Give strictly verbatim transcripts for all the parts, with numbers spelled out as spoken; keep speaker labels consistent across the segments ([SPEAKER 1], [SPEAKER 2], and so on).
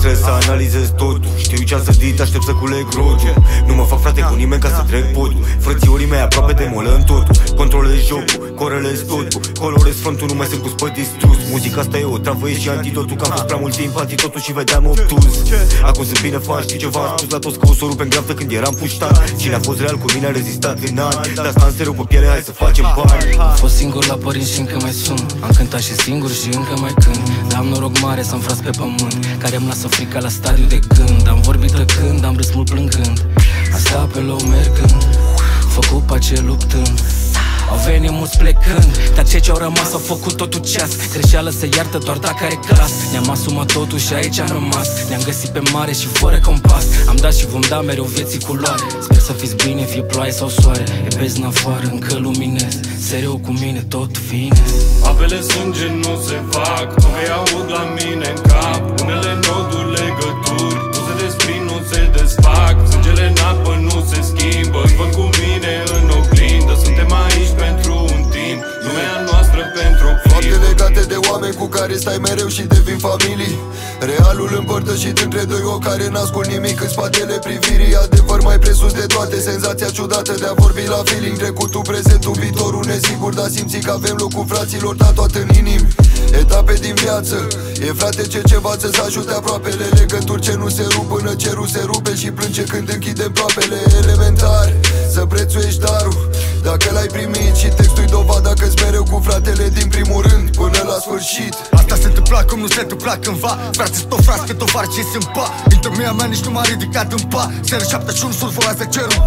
[SPEAKER 1] trebuie să analizez totul. Știu ce-am sădit, aștept să culeg rodul. Nu mă fac frate cu nimeni ca să trec podul. Frățiorii mei aproape de molă în totul. Controlez jocul, corelez totul. Colorez frontul, nu mai sunt cu spăt distrus. Muzica asta e o travă, e și antidotul. Că am fost prea mult timp antitotul și vedeam obtuz. Acum sunt bine faci, știi ceva? Am spus la toți că o să o rup în graftă când eram puștat. Cine a fost real cu mine a rezistat în ani. Dar asta în stereo pe piele, hai să facem bani.
[SPEAKER 2] Am fost singur la părinți și încă mai sun. Am cântat și singur și încă mai cânt. Dar am noroc mare să-mi frați pe pământ, care îmi lasă frica la stadiu de gând. Am vorbit tăcând, am râs mult plângând. Am stat pe loc mergând, făcut pace luptând. Au venit mulți plecând, dar cei ce-au rămas au făcut totul ceas. Greșeală se iartă doar dacă are clas. Ne-am asumat totul și aici am rămas. Ne-am găsit pe mare și fără compas. Am dat și vom da mereu vieții culoare. Sper să fiți bine, fie ploaie sau soare. E beznă afară, încă luminez. Seriu cu mine, tot finez.
[SPEAKER 3] Apele sânge nu se fac, nu că aud la mine în cap. Unele noduri, legături, nu se desprind, nu se desfac. Sângele în apă nu se schimbă, văd cu mine în oglindă. Suntem aici pentru un timp, lumea noastră pentru o clipă.
[SPEAKER 4] Fapte legate de oameni cu care stai mereu și devin familii. Realul împărtășit între doi ochi care n-ascult nimic în spatele privirii. Adevăr mai presus de toate, senzația ciudată de a vorbi la feeling. Trecutul, prezentul, viitorul nesigur, dar simți că avem locul fraților tatuat în inimi. Etape din viață, e frate ce ce învață să ajute aproapele. Legături ce nu se rup până cerul se rupe și plânge când închidem ploapele. Elementar, să prețuiești darul dacă l-ai primit și textul-i dovada că-s mereu cu fratele din primul rând până la sfârșit.
[SPEAKER 5] Asta se întâmpla cum nu se întâmpla cândva. Frații sunt o frați, că tovară ce sunt pa. Intromia mea nici nu m-a ridicat în pa. Seară șapte și unu surfolează cerul.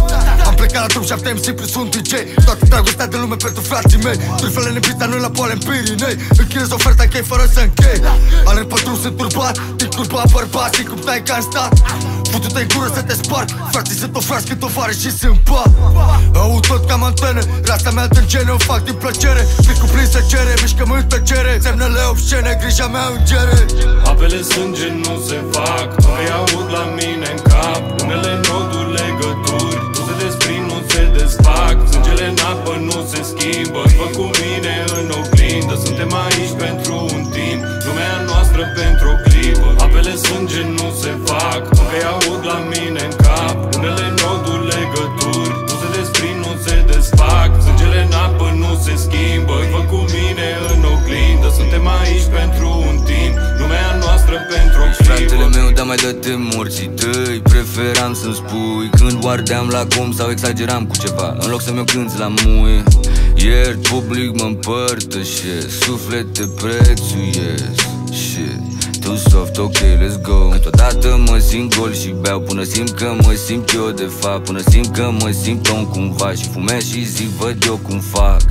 [SPEAKER 5] Am plecat la drum șapte, îmi simplu sunt D J. Toată dragostea de lume pentru frații mei. Trufele nebita noi la poale în Pirinei. Închinez oferta închei fără să închei. Alerg pe drum, sunt turbat. Din curba bărbat, și cum stai ca în stat. Futu-te-i gură să te sparg. Frații sunt o frați, că tovară și sunt pa. Aud tot ca antene, rasa mea tângene, o fac din plăcere. Fic cuprins să cere, mișcă-mă în tăcere. Semnele obscene, grija mea îngere.
[SPEAKER 3] Apele sânge nu se fac, mai aud la mine în cap. Unele noduri, legături, nu se desprind, nu se desfac. Sângele în apă nu se schimbă, fă cu mine în oglindă. Suntem aici pentru un timp, lumea noastră pentru o clipă. Apele sânge nu se fac, mai aud la mine în cap. Unele noduri, legături, nu se desprind, nu se desfac. Sângele în apă nu se schimbă, fă cu mine în oglindă. Suntem aici pentru un timp, lumea noastră pentru o clipă.
[SPEAKER 6] Fratele meu, dar mai dă-te morții tăi. Preferam să-mi spui când o ardeam la cum sau exageram cu ceva, în loc să-mi o cânti la muie. Ieri public mă împărtășesc, suflete prețuiesc. Shit, too soft, ok, let's go. Câteodată mă simt gol și beau până simt că mă simt eu de fapt. Până simt că mă simt om cumva și fumez și zic văd eu cum fac.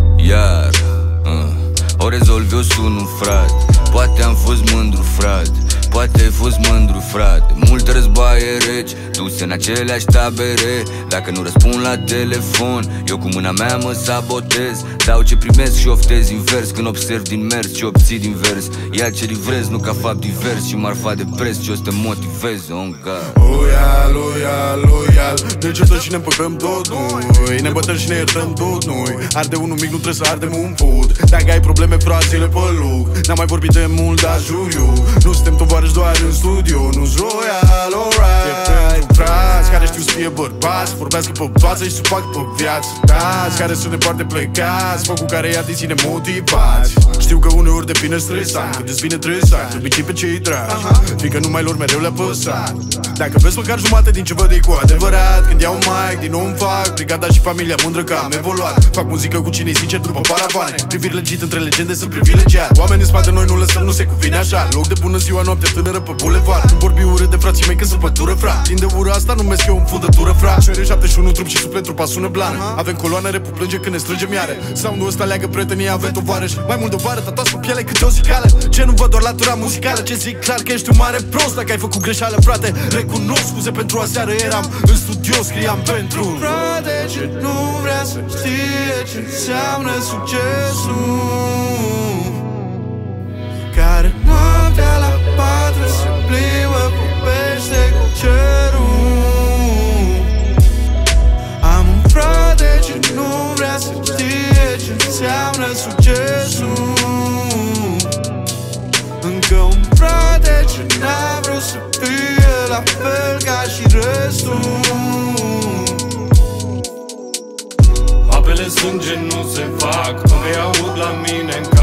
[SPEAKER 6] Iar uh, o rezolv eu sun un frate. Poate am fost mândru frate, poate ai fost mândru frate. Multe războaie reci, duse în aceleași tabere. Dacă nu răspund la telefon, eu cu mâna mea mă sabotez. Dau ce primesc și oftez invers. Când observ din mers ce obții din vers. Ia ce livrez, nu ca fapt divers și marfa de preț ce o să te motiveze. Oh God.
[SPEAKER 7] Loial, loial, loial. Ne certăm și ne împăcăm tot noi. Ne bătăm și ne iertăm tot noi. Arde unul mic, nu trebuie să ardem un pod. Dacă ai probleme, frațile pe loc. N-am mai vorbit de mult, dar jur eu, nu suntem tovarăși doar în studio. Nu-s loial, alright. E pentru frați care știu să fie bărbați, să vorbească pe față și să facă pe viață. Dați care sunt departe plecați, focul care ia din sine motivați. Știu că uneori devine stresant, când îți vine tresant, îl pe cei dragi, fiindcă numai lor mereu le-a păsat. Dacă vezi măcar jumate din ce văd ei cu adevărat, când iau mic, din nou îmi fac brigada și familia mândră că am evoluat. Fac muzică cu cine-i sincer după paravane, priviri legit între legende sunt privilegiat. Oameni în spate noi nu lăsăm, nu se cuvine așa. Loc de bună ziua, noapte tânără pe bulevard. Nu vorbi urât de frații mei că sunt pătură, frate. Din de ură asta numesc eu în fundătură, frate. Cere șapte și unu trup și suflet, trupa sună blană. Avem coloană, repu plânge când ne strângem iare. Soundul ăsta leagă prietenia, avem tovarăși. Mai mult de o vară, tatuați pe piele câte o zicală. Ce nu văd doar latura muzicală, ce zic clar că ești un mare prost. Dacă ai făcut greșeală, frate, recunosc scuze pentru aseară. Eram în studio, scriam pentru
[SPEAKER 8] frate ce nu vrea să știe ce înseamnă succesul, care noaptea la patru se plimbă, vorbește cu cerul. Am un frate ce nu vrea să știe ce înseamnă succesul. Încă un frate ce n-a vrut la fel ca și restul.
[SPEAKER 3] Apele sânge nu se fac, încă-i aud la mine în